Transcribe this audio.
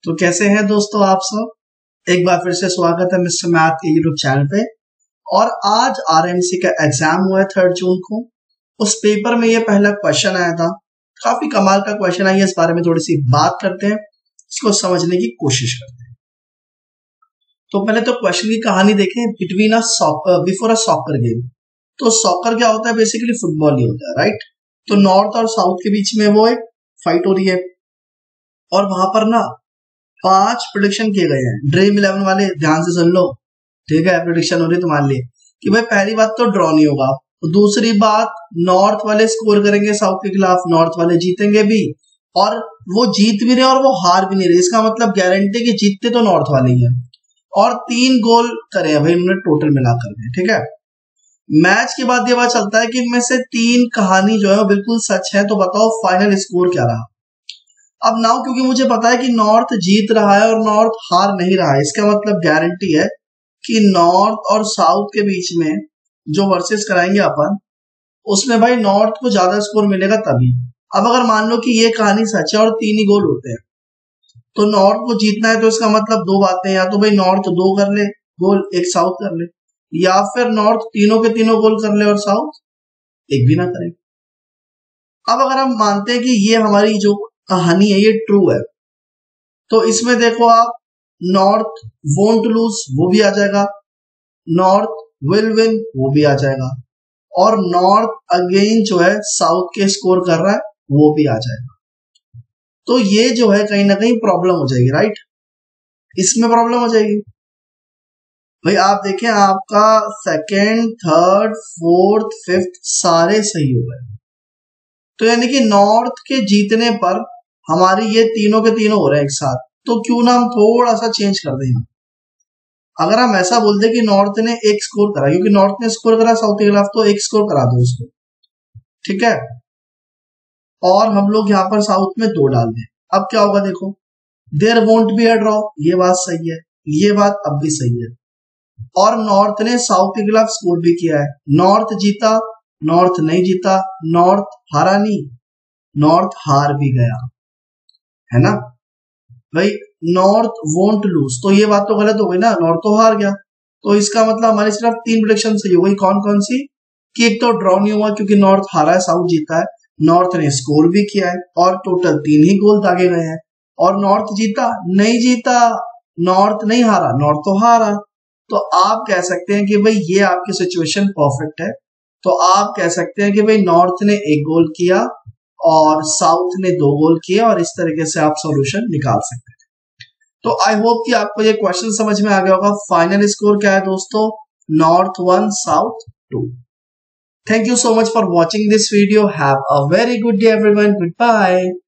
तो कैसे हैं दोस्तों आप सब। एक बार फिर से स्वागत है मिस्टर मैथ के यूट्यूब चैनल पे। और आज आरएमसी का एग्जाम हुआ है 3 जून को। उस पेपर में ये पहला क्वेश्चन आया था, काफी कमाल का क्वेश्चन है। इस बारे में थोड़ी सी बात करते हैं, इसको समझने की कोशिश करते हैं। तो पहले तो क्वेश्चन की कहानी देखें। Between before a soccer game. तो सॉकर क्या होता है, बेसिकली फुटबॉल ही होता है, राइट। तो नॉर्थ और साउथ के बीच में वो एक फाइट हो रही है और वहां पर ना 5 प्रेडिक्शन किए गए हैं। ड्रीम 11 वाले ध्यान से सुन लो, ठीक है। प्रेडिक्शन हो रही है तुम्हारे लिए कि भाई पहली बात तो ड्रॉ नहीं होगा, तो दूसरी बात नॉर्थ वाले स्कोर करेंगे साउथ के खिलाफ, नॉर्थ वाले जीतेंगे भी, और वो जीत भी रहे और वो हार भी नहीं रहे। इसका मतलब गारंटी कि जीतते तो नॉर्थ वाले ही हैं। और 3 गोल करे भाई उन्होंने टोटल मिलाकर के, ठीक है। मैच के बाद ये बात चलता है कि इनमें से 3 कहानी जो है वो बिल्कुल सच है। तो बताओ फाइनल स्कोर क्या रहा। अब नाउ क्योंकि मुझे पता है कि नॉर्थ जीत रहा है और नॉर्थ हार नहीं रहा है, इसका मतलब गारंटी है कि नॉर्थ और साउथ के बीच में जो वर्सेस कराएंगे अपन, उसमें भाई नॉर्थ को ज्यादा स्कोर मिलेगा तभी। अब अगर मान लो कि ये कहानी सच है और 3 ही गोल होते हैं, तो नॉर्थ को जीतना है, तो इसका मतलब 2 बातें, या तो भाई नॉर्थ 2 कर ले गोल, एक साउथ कर ले, या फिर नॉर्थ तीनों के तीनों गोल कर ले और साउथ एक भी ना करे। अब अगर हम मानते हैं कि ये हमारी जो कहानी है ये ट्रू है, तो इसमें देखो आप, नॉर्थ वोंट लूज वो भी आ जाएगा, नॉर्थ विल विन वो भी आ जाएगा, और नॉर्थ अगेन जो है साउथ के स्कोर कर रहा है वो भी आ जाएगा। तो ये जो है कहीं ना कहीं प्रॉब्लम हो जाएगी, राइट। इसमें प्रॉब्लम हो जाएगी भाई। आप देखें, आपका सेकेंड, थर्ड, फोर्थ, फिफ्थ सारे सही हो गए। तो यानी कि नॉर्थ के जीतने पर हमारी ये तीनों के तीनों हो रहे हैं एक साथ। तो क्यों ना हम थोड़ा सा चेंज कर दें। अगर हम ऐसा बोल दें कि नॉर्थ ने 1 स्कोर करा, क्योंकि नॉर्थ ने स्कोर करा साउथ के खिलाफ, तो 1 स्कोर करा दो उसको, ठीक है। और हम लोग यहाँ पर साउथ में 2 डाल दें। अब क्या होगा देखो, there won't be a draw, ये बात सही है, ये बात अब भी सही है। और नॉर्थ ने साउथ के खिलाफ स्कोर भी किया है, नॉर्थ जीता, नॉर्थ नहीं जीता, नॉर्थ हारा नहीं, नॉर्थ हार भी गया, है ना भाई। नॉर्थ वोंट लूज, तो ये बात तो गलत हो गई ना, नॉर्थ तो हार गया। तो इसका मतलब हमारी सिर्फ 3 प्रेडिक्शन सही हो गई। कौन कौन सी? कि एक तो ड्रॉ नहीं हुआ क्योंकि नॉर्थ हारा है, साउथ जीता है, नॉर्थ ने स्कोर भी किया है और टोटल 3 ही गोल दागे गए हैं। और नॉर्थ जीता नहीं जीता, नॉर्थ नहीं हारा, नॉर्थ तो हारा। तो आप कह सकते हैं कि भाई ये आपकी सिचुएशन परफेक्ट है। तो आप कह सकते हैं कि भाई नॉर्थ ने 1 गोल किया और साउथ ने 2 गोल किए, और इस तरीके से आप सॉल्यूशन निकाल सकते हैं। तो आई होप कि आपको ये क्वेश्चन समझ में आ गया होगा। फाइनल स्कोर क्या है दोस्तों? North 1 south 2। Thank you so much for watching this video. Have a very good day everyone. Goodbye.